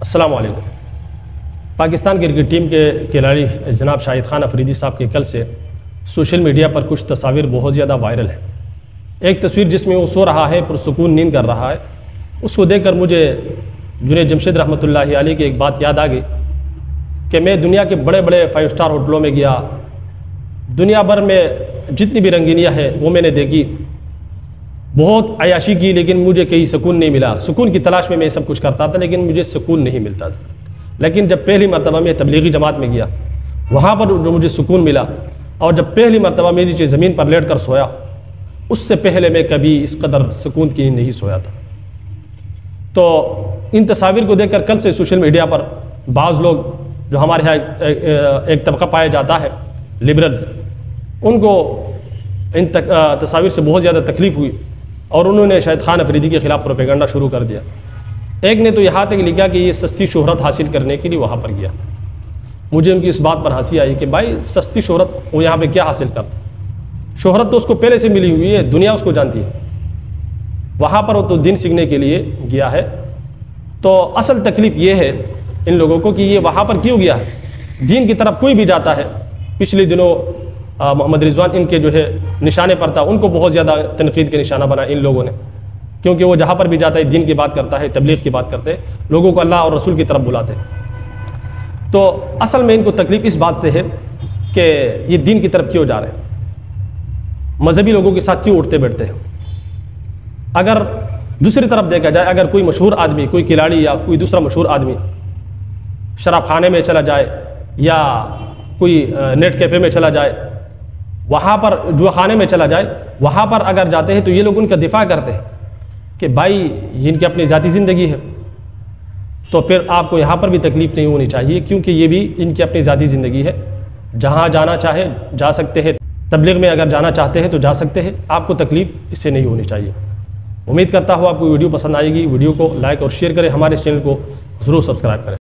अस्सलाम वालेकुम। Pakistan cricket team के खिलाड़ी जनाब शाहिद खान अफरीदी साहब के कल से सोशल मीडिया पर कुछ तस्वीर बहुत ज़्यादा वायरल है। एक तस्वीर जिसमें वो सो रहा है, पुरसुकून नींद कर रहा है, उसको देखकर मुझे जुनैद जमशेद रहमतुल्लाहि अलैह की एक बात याद आ गई कि मैं दुनिया के बड़े बड़े 5 स्टार होटलों में गया, दुनिया भर में जितनी भी रंगीनियाँ हैं वो मैंने देखी, बहुत अयाशी की, लेकिन मुझे कहीं सुकून नहीं मिला। सुकून की तलाश में मैं सब कुछ करता था लेकिन मुझे सुकून नहीं मिलता था। लेकिन जब पहली मरतबा मैं तबलीगी जमात में गया, वहाँ पर जो मुझे सुकून मिला, और जब पहली मरतबा मैं नीचे ज़मीन पर लेट कर सोया, उससे पहले मैं कभी इस कदर सुकून की नहीं सोया था। तो इन तस्वीर को देखकर कल से सोशल मीडिया पर बाज़ लोग जो हमारे यहाँ एक तबका पाया जाता है लिबरल्स, उनको इन तस्वीर से बहुत ज़्यादा तकलीफ़ हुई और उन्होंने शाहिद खान अफरीदी के ख़िलाफ़ प्रोपेगेंडा शुरू कर दिया। एक ने तो यहाँ तक लिखा कि ये सस्ती शोहरत हासिल करने के लिए वहाँ पर गया। मुझे उनकी इस बात पर हंसी आई कि भाई सस्ती शोहरत वो यहाँ पे क्या हासिल करता, शोहरत तो उसको पहले से मिली हुई है, दुनिया उसको जानती है। वहाँ पर वो तो दिन सीखने के लिए गया है। तो असल तकलीफ़ ये है इन लोगों को कि ये वहाँ पर क्यों गया है। दीन की तरफ कोई भी जाता है, पिछले दिनों मोहम्मद रिजवान इनके जो है निशाने पर था, उनको बहुत ज़्यादा तनकीद के निशाना बना इन लोगों ने, क्योंकि वो जहाँ पर भी जाता है दीन की बात करता है, तबलीग की बात करते हैं, लोगों को अल्लाह और रसूल की तरफ बुलाते हैं। तो असल में इनको तकलीफ़ इस बात से है कि ये दीन की तरफ क्यों जा रहे हैं, मजहबी लोगों के साथ क्यों उठते बैठते हैं। अगर दूसरी तरफ देखा जाए, अगर कोई मशहूर आदमी, कोई खिलाड़ी या कोई दूसरा मशहूर आदमी शराब खाने में चला जाए या कोई नेट कैफ़े में चला जाए, वहाँ पर जुआ खाने में चला जाए, वहाँ पर अगर जाते हैं तो ये लोग उनका दिफा करते हैं कि भाई ये इनकी अपनी ज़ाती ज़िंदगी है, तो फिर आपको यहाँ पर भी तकलीफ़ नहीं होनी चाहिए, क्योंकि ये भी इनकी अपनी ज़ाती ज़िंदगी है। जहाँ जाना चाहे जा सकते हैं, तबलीग में अगर जाना चाहते हैं तो जा सकते हैं, आपको तकलीफ़ इससे नहीं होनी चाहिए। उम्मीद करता हूँ आपको वीडियो पसंद आएगी। वीडियो को लाइक और शेयर करें, हमारे चैनल को ज़रूर सब्सक्राइब करें।